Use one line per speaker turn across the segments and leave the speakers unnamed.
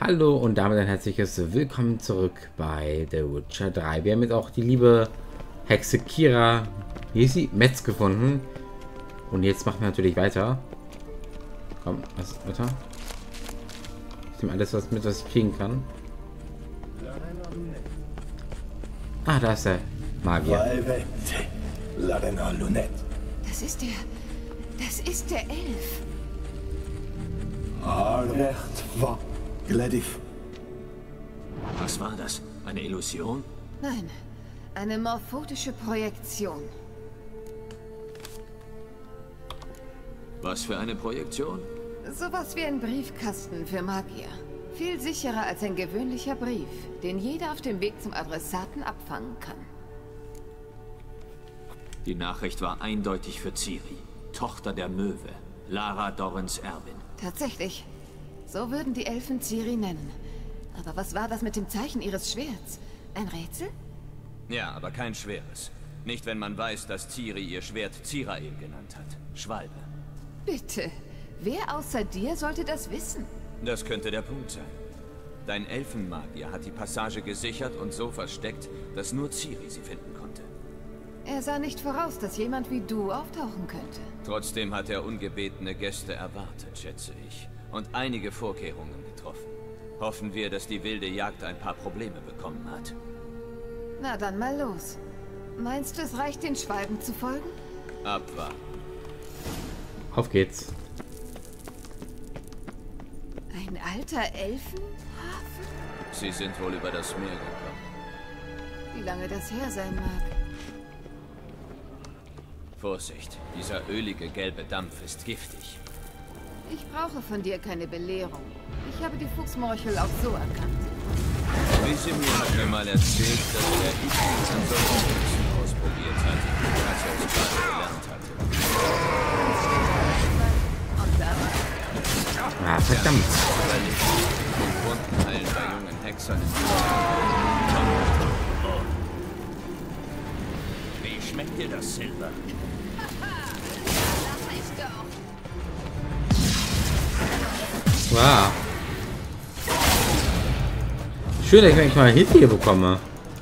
Hallo und damit ein herzliches Willkommen zurück bei The Witcher 3. Wir haben jetzt auch die liebe Hexe Kira, wie ist sie? Metz gefunden. Und jetzt machen wir natürlich weiter. Komm, was, weiter? Ich nehme alles was mit, was ich kriegen kann. Ah, da ist der Magier.
Das ist der Elf.
Was war das? Eine Illusion?
Nein, eine morphotische Projektion.
Was für eine Projektion?
Sowas wie ein Briefkasten für Magier. Viel sicherer als ein gewöhnlicher Brief, den jeder auf dem Weg zum Adressaten abfangen kann.
Die Nachricht war eindeutig für Ciri, Tochter der Möwe, Lara Dorrens Erbin.
Tatsächlich. So würden die Elfen Ciri nennen. Aber was war das mit dem Zeichen ihres Schwerts? Ein Rätsel?
Ja, aber kein schweres. Nicht, wenn man weiß, dass Ciri ihr Schwert Zirael genannt hat. Schwalbe.
Bitte. Wer außer dir sollte das wissen?
Das könnte der Punkt sein. Dein Elfenmagier hat die Passage gesichert und so versteckt, dass nur Ciri sie finden konnte.
Er sah nicht voraus, dass jemand wie du auftauchen könnte.
Trotzdem hat er ungebetene Gäste erwartet, schätze ich. Und einige Vorkehrungen getroffen. Hoffen wir, dass die wilde Jagd ein paar Probleme bekommen hat.
Na dann mal los. Meinst du, es reicht, den Schwalben zu folgen?
Abwarten.
Auf geht's.
Ein alter Elfenhafen?
Sie sind wohl über das Meer gekommen.
Wie lange das her sein mag.
Vorsicht, dieser ölige gelbe Dampf ist giftig.
Ich brauche von dir keine Belehrung. Ich habe die Fuchsmorchel auch so erkannt.
Wisimir hat mir mal erzählt, dass er Ignis an solchen Pilzen ausprobiert hat, als er es gerade gelernt hatte.
Und dann?
Ah, verdammt.
Überlebt, und Wunden heilen bei jungen Hexern. Wie schmeckt dir das, Silber?
Das ist doch.
Wow. Schön, dass ich eigentlich mal einen Hit hier bekomme.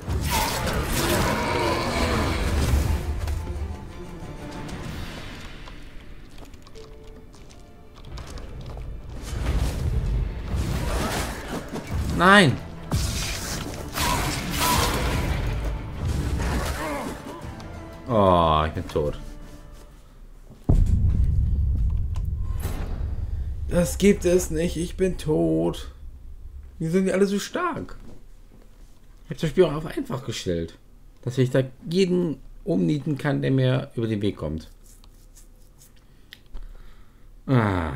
Nein. Oh, ich bin tot. Das gibt es nicht. Ich bin tot. Wie sind die alle so stark? Ich habe das Spiel auch auf einfach gestellt. Dass ich da jeden umnieten kann, der mir über den Weg kommt. Ah.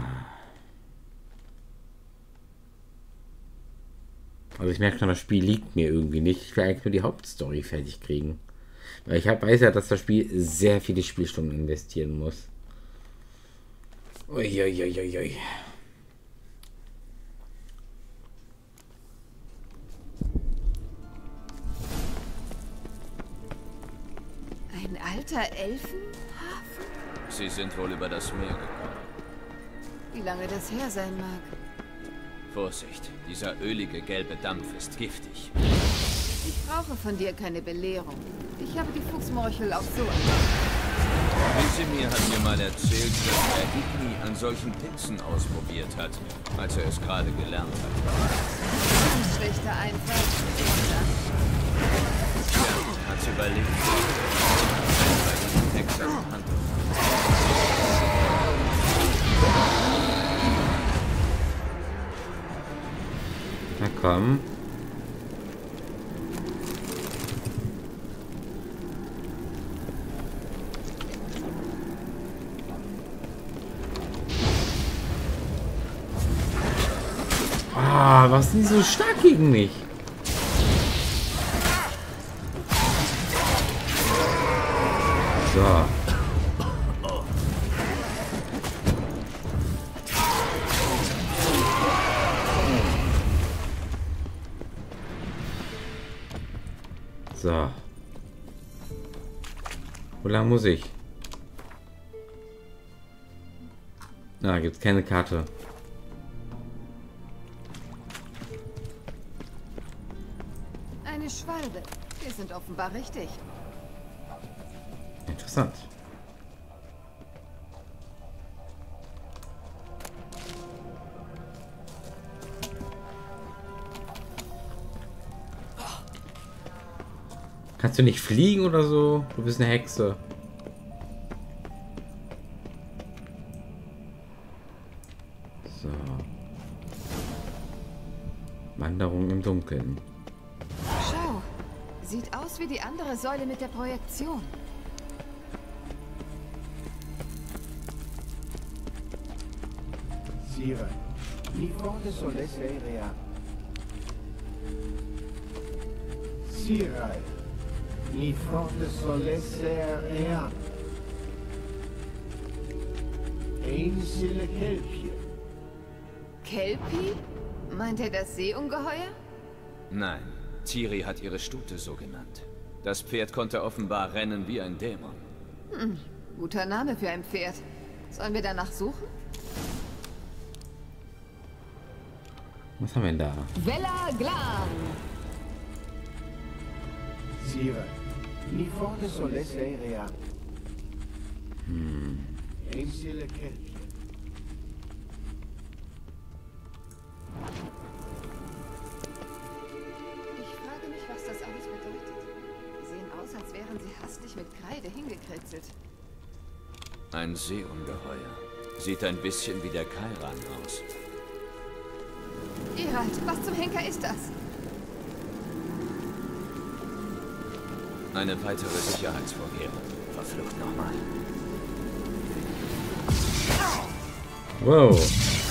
Also ich merke schon, das Spiel liegt mir irgendwie nicht. Ich will eigentlich nur die Hauptstory fertig kriegen. Weil ich weiß ja, dass das Spiel sehr viele Spielstunden investieren muss. Uiuiuiui.
Ein alter Elfenhafen?
Sie sind wohl über das Meer gekommen.
Wie lange das her sein mag.
Vorsicht, dieser ölige gelbe Dampf ist giftig.
Ich brauche von dir keine Belehrung. Ich habe die Fuchsmorchel auch so erkannt.
Wisimir hat mir mal erzählt, dass er Igni an solchen Pilzen ausprobiert hat, als er es gerade gelernt hat.
Ein schlechter Einfall.
Ja, hat's überlebt. Bei den Hexern Hand.
Na komm. Ah, was sind die so stark gegen mich? So. So. Wo lang muss ich? Na, gibt's keine Karte.
Eine Schwalbe. Wir sind offenbar richtig.
Interessant. Kannst du nicht fliegen oder so? Du bist eine Hexe. So. Wanderung im Dunkeln.
Schau. Sieht aus wie die andere Säule mit der Projektion.
Sire, mi fronte solesse rea. Sire, mi fronte solesse rea. Einsille Kelpje.
Kelpie? Meint er das Seeungeheuer?
Nein, Ciri hat ihre Stute so genannt. Das Pferd konnte offenbar rennen wie ein Dämon.
Guter Name für ein Pferd. Sollen wir danach suchen?
Was haben wir denn da?
Vella Glan!
Sire, mi fronte solesse rea. Einsille Kelpje.
Ich frage mich, was das alles bedeutet. Sie sehen aus, als wären sie hastig mit Kreide hingekritzelt.
Ein Seeungeheuer. Sieht ein bisschen wie der Kairan aus.
Geralt, was zum Henker ist das?
Eine weitere Sicherheitsvorkehrung. Verflucht nochmal.
Wow.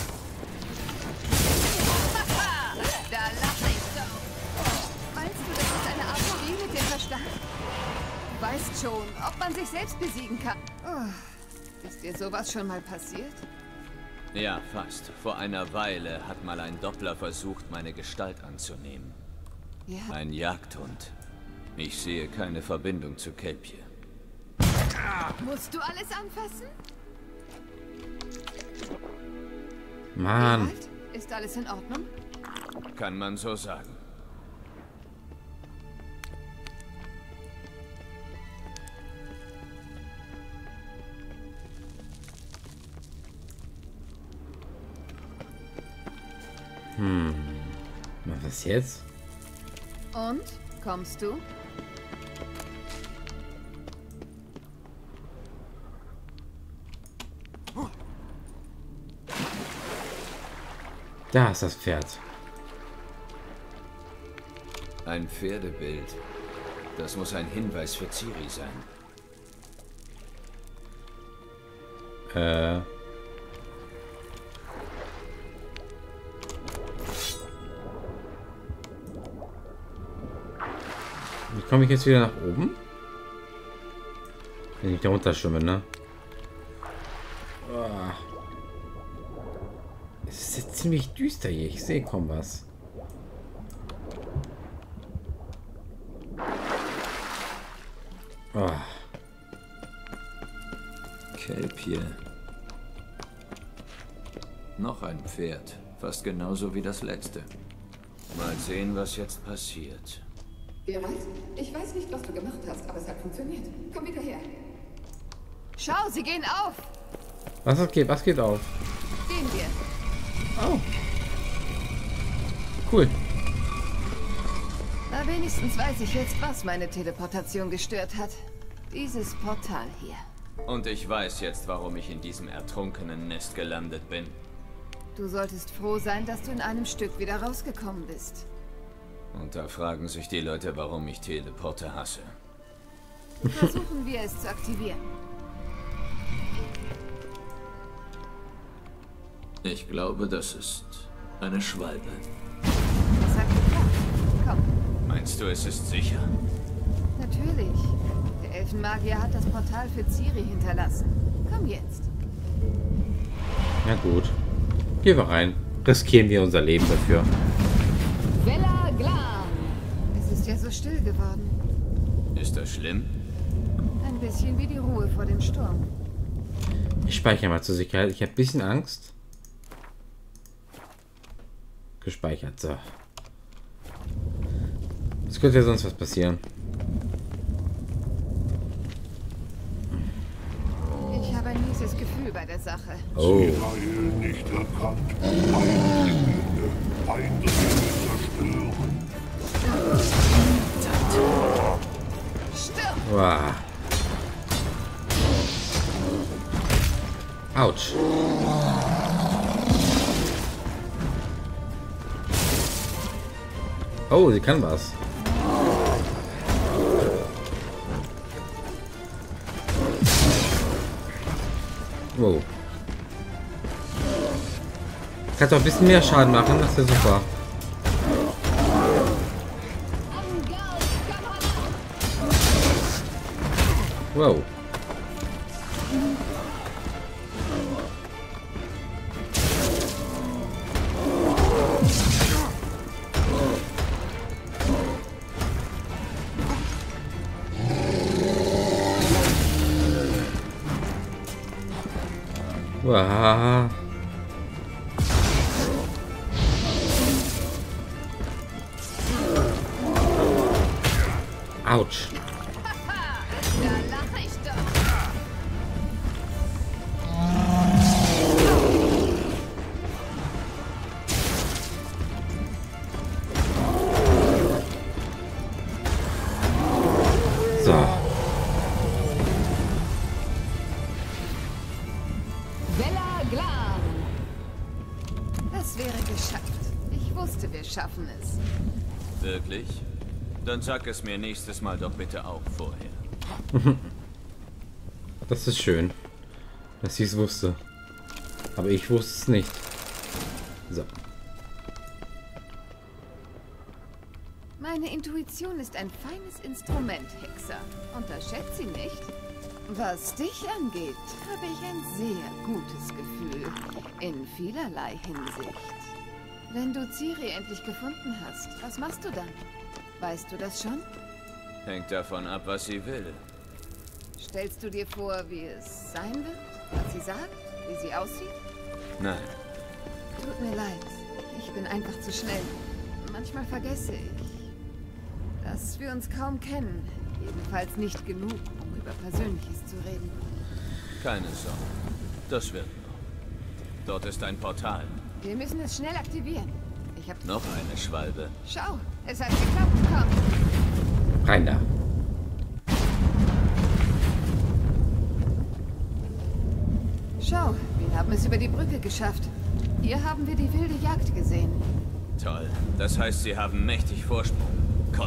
Da lache ich doch. Meinst du, das ist eine Art Spiel mit dem Verstand? Du weißt schon, ob man sich selbst besiegen kann. Oh, ist dir sowas schon mal passiert?
Ja, fast. Vor einer Weile hat mal ein Doppler versucht, meine Gestalt anzunehmen.
Ja.
Ein Jagdhund. Ich sehe keine Verbindung zu Kelpje.
Musst du alles anfassen?
Mann.
Geralt, ist alles in Ordnung?
Kann man so sagen.
Was jetzt?
Und? Kommst du?
Da ist das Pferd.
Ein Pferdebild. Das muss ein Hinweis für Ciri sein.
Wie komme ich jetzt wieder nach oben? Wenn ich da runterschwimme, ne? Es ist jetzt ziemlich düster hier. Ich sehe kaum was.
Kelpje. Noch ein Pferd. Fast genauso wie das letzte. Mal sehen, was jetzt passiert.
Geralt, ich weiß nicht, was du gemacht hast, aber es hat funktioniert. Komm wieder her. Schau, sie gehen auf.
Was geht? Was geht auf?
Gehen wir.
Oh. Cool.
Na, wenigstens weiß ich jetzt, was meine Teleportation gestört hat. Dieses Portal hier.
Und ich weiß jetzt, warum ich in diesem ertrunkenen Nest gelandet bin.
Du solltest froh sein, dass du in einem Stück wieder rausgekommen bist.
Und da fragen sich die Leute, warum ich Teleporte hasse.
Versuchen wir es zu aktivieren.
Ich glaube, das ist eine Schwalbe.
Das hat geklappt. Komm.
Meinst du, es ist sicher?
Natürlich. Der Elfenmagier hat das Portal für Ciri hinterlassen. Komm jetzt.
Na gut. Gehen wir rein. Riskieren wir unser Leben dafür.
Vella Glan. Es ist ja so still geworden.
Ist das schlimm?
Ein bisschen wie die Ruhe vor dem Sturm.
Ich speichere mal zur Sicherheit. Ich habe ein bisschen Angst. Gespeichert. So. Es könnte ja sonst was passieren.
Ich habe ein mieses Gefühl bei der Sache.
Oh.
Israel nicht erkannt. Eindringlinge. Eindringlinge zerstören.
Stirb!
Wow. Autsch. Oh, sie kann was. Wow. Kannst doch ein bisschen mehr Schaden machen, das ist ja super. Wow. Wow. Autsch.
Da lache ich doch.
So.
Vela Glan. Das wäre geschafft. Ich wusste, wir schaffen es.
Wirklich? Dann sag es mir nächstes Mal doch bitte auch vorher.
Das ist schön, dass sie es wusste. Aber ich wusste es nicht. So.
Meine Intuition ist ein feines Instrument, Hexer. Unterschätzt sie nicht. Was dich angeht, habe ich ein sehr gutes Gefühl. In vielerlei Hinsicht. Wenn du Ciri endlich gefunden hast, was machst du dann? Weißt du das schon?
Hängt davon ab, was sie will.
Stellst du dir vor, wie es sein wird? Was sie sagt? Wie sie aussieht?
Nein.
Tut mir leid. Ich bin einfach zu schnell. Manchmal vergesse ich, dass wir uns kaum kennen. Jedenfalls nicht genug, um über Persönliches zu reden.
Keine Sorge. Das wird noch. Dort ist ein Portal.
Wir müssen es schnell aktivieren. Ich hab...
Noch eine Schwalbe.
Schau, es hat geklappt. Komm.
Rein da.
Schau, wir haben es über die Brücke geschafft. Hier haben wir die wilde Jagd gesehen.
Toll. Das heißt, sie haben mächtig Vorsprung. Komm.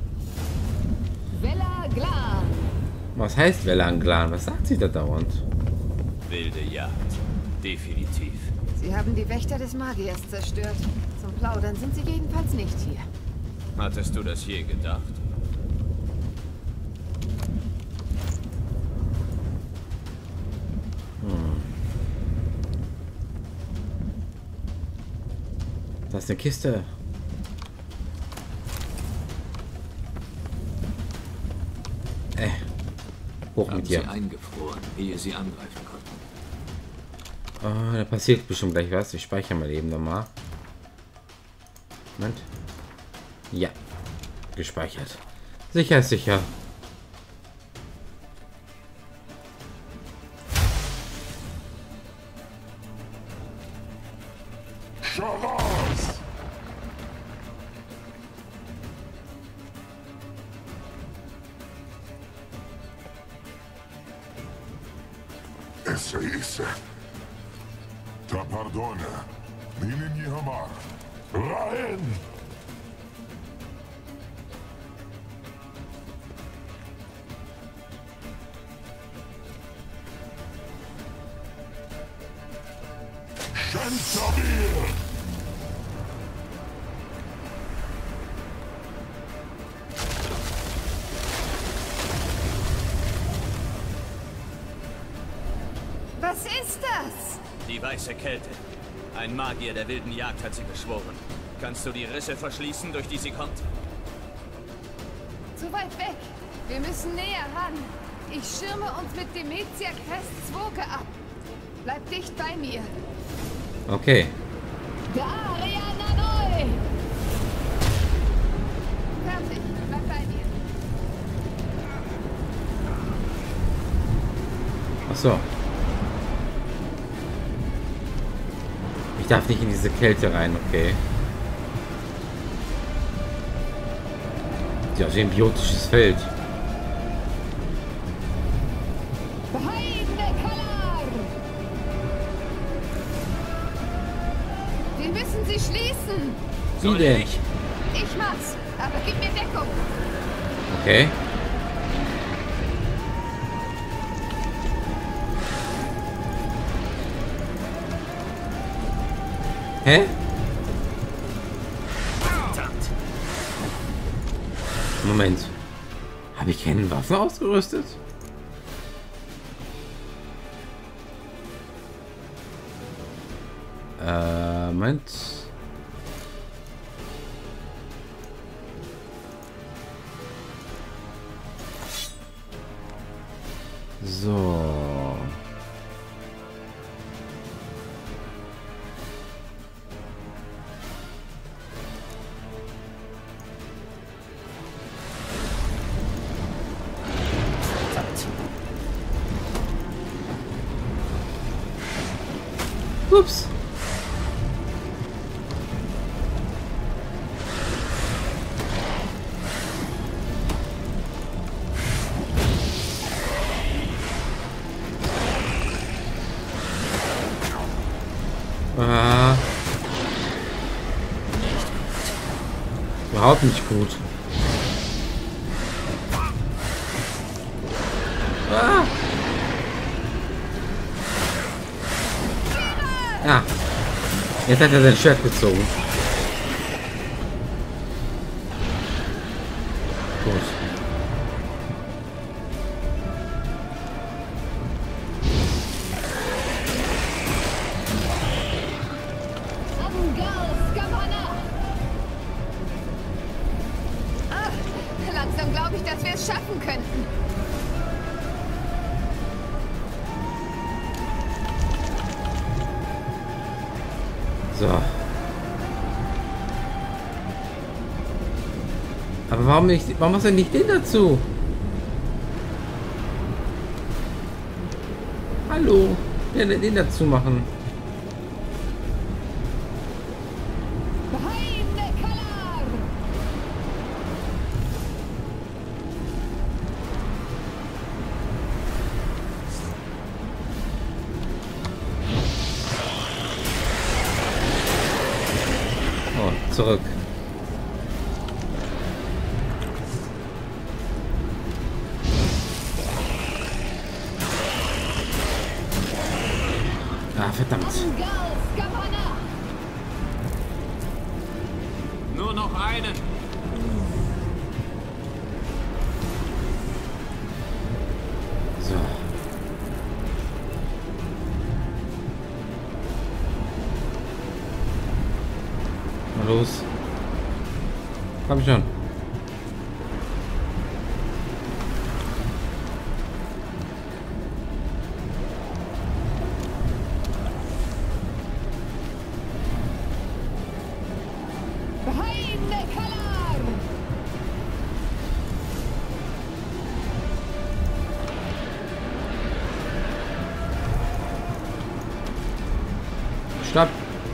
Vela Glan.
Was heißt Velanglan? Was sagt sie da dauernd?
Wilde Jagd. Definitiv.
Sie haben die Wächter des Magiers zerstört. Zum Plaudern sind sie jedenfalls nicht hier.
Hattest du das je gedacht?
Das ist eine Kiste. Hoch mit dir.
Eingefroren, ehe sie angreifen konnten.
Oh, da passiert bestimmt gleich was. Ich speichere mal eben nochmal. Moment. Ja. Gespeichert. Sicher ist sicher.
Scharas! Esse. Ta pardona. Nilini Hamar. Raen! Shantabir!
Was ist das?
Die weiße Kälte. Ein Magier der wilden Jagd hat sie beschworen. Kannst du die Risse verschließen, durch die sie kommt?
Zu weit weg. Wir müssen näher ran. Ich schirme uns mit Demetia Crest Zwoge ab. Bleib dicht bei mir.
Okay.
Dariana neu! Fertig.
So. Ich darf nicht in diese Kälte rein, okay. Ja, so ein biotisches Feld.
Wir müssen sie schließen.
Wie denn?
Ich mach's, aber gib mir Deckung.
Okay. Hä? Moment. Habe ich keine Waffen ausgerüstet? Moment. So. Ups. Ah. Überhaupt nicht gut. Ah. Ah. Jetzt hat er sein Schwert gezogen. Gut.
Langsam glaube ich, dass wir es schaffen könnten.
So. Aber warum hast du nicht den dazu? Hallo. Den dazu machen. Zurück. Ah, verdammt.
Nur noch einen.
So. Los. Komm schon. Stopp.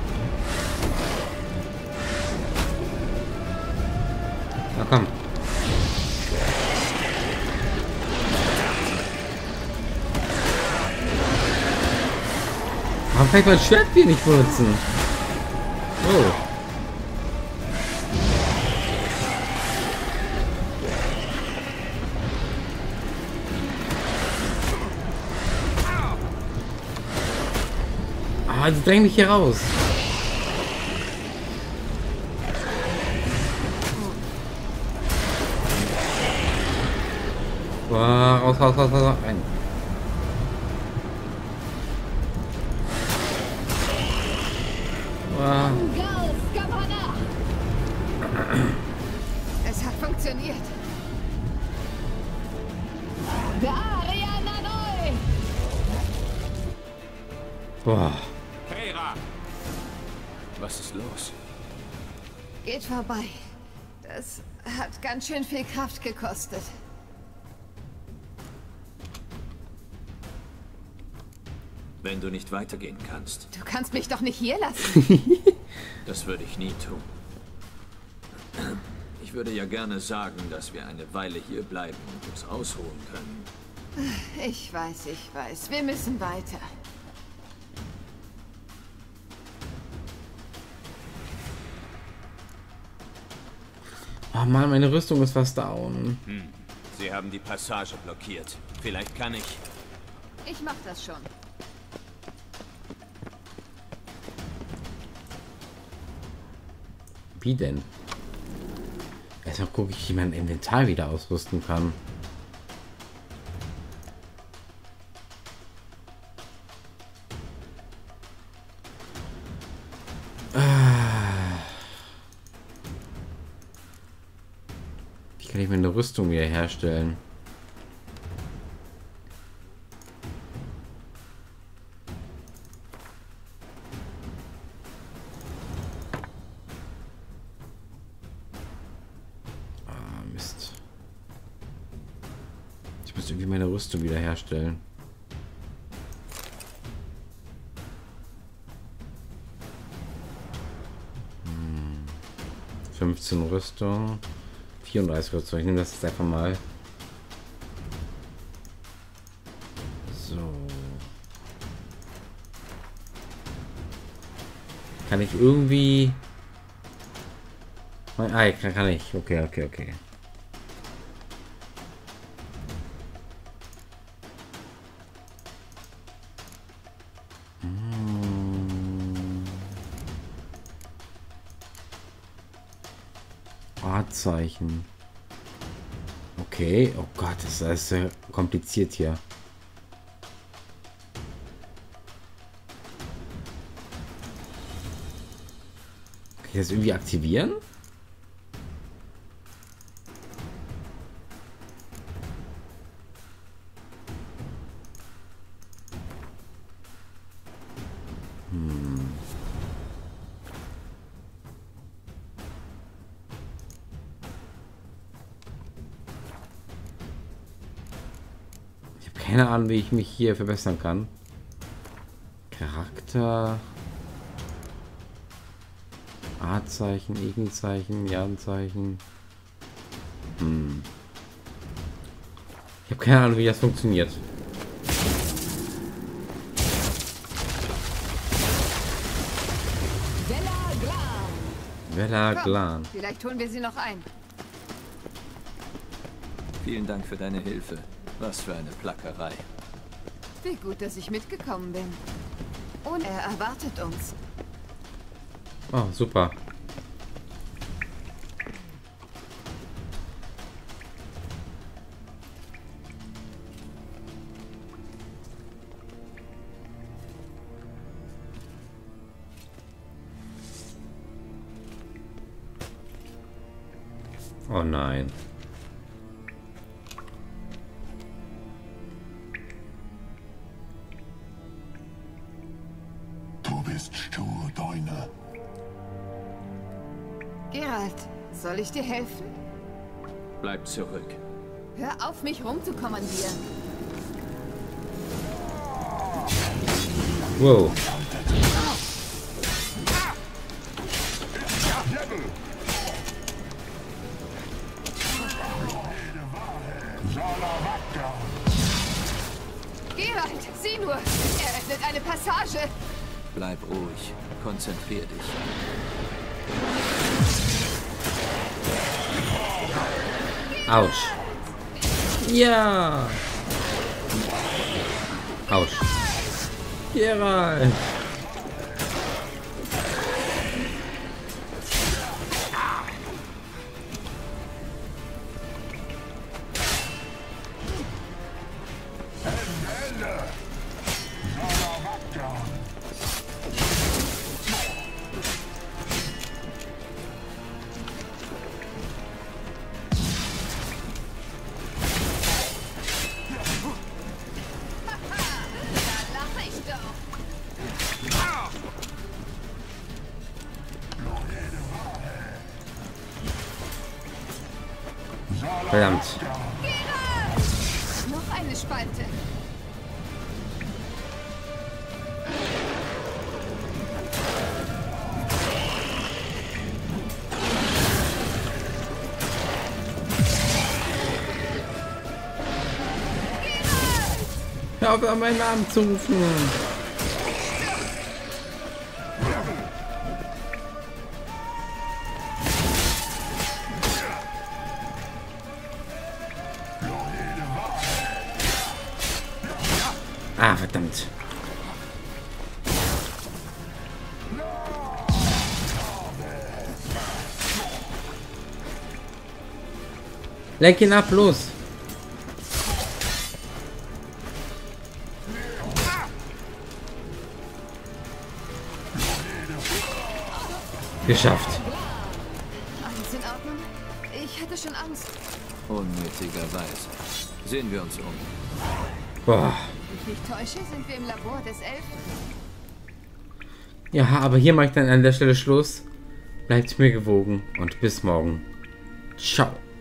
Na komm. Warum kann ich mein Schwert hier nicht benutzen? Oh. Ah, die drängen mich hier raus. Raus, raus, raus, raus, rein.
Es hat funktioniert.
Boah.
Keira! Was ist los?
Geht vorbei. Das hat ganz schön viel Kraft gekostet.
Wenn du nicht weitergehen kannst.
Du kannst mich doch nicht hier lassen.
Das würde ich nie tun. Ich würde ja gerne sagen, dass wir eine Weile hier bleiben und uns ausruhen können.
Ich weiß. Wir müssen weiter.
Oh Mann, meine Rüstung ist fast down.
Sie haben die Passage blockiert. Vielleicht kann ich...
Ich mach das schon.
Wie denn? Erstmal gucke ich, wie mein Inventar wieder ausrüsten kann. Wie kann ich meine Rüstung wieder herstellen? Mist. Ich muss irgendwie meine Rüstung wieder herstellen. Hm. 15 Rüstung. 34 Rüstung. Ich nehme das jetzt einfach mal. So. Kann ich irgendwie... Ah, kann ich. Okay. Wahrzeichen. Okay. Oh Gott, das ist sehr kompliziert hier. Kann ich das irgendwie aktivieren? Keine Ahnung, wie ich mich hier verbessern kann. Charakter. A-Zeichen, Egenzeichen, Jahrzeichen. Ich habe keine Ahnung, wie das funktioniert. Vela Glan.
Vielleicht holen wir sie noch ein.
Vielen Dank für deine Hilfe. Was für eine Plackerei.
Wie gut, dass ich mitgekommen bin. Und er erwartet uns.
Oh, super. Oh nein.
Geralt, soll ich dir helfen?
Bleib zurück.
Hör auf, mich rumzukommandieren.
Wow.
Geralt, sieh nur! Er öffnet eine Passage!
Bleib ruhig. Konzentrier dich.
Autsch. Ja. Autsch. Geralt. Verdammt.
Noch eine Spalte.
Hör auf, meinen Namen zu rufen. Ah, verdammt. Lenk ihn ab, los. Geschafft.
Alles in Ordnung? Ich hatte schon Angst.
Unnötigerweise. Sehen wir uns um.
Boah.
Wenn ich mich täusche, sind wir im Labor des Elfen.
Ja, aber hier mache ich dann an der Stelle Schluss. Bleibt mir gewogen und bis morgen. Ciao.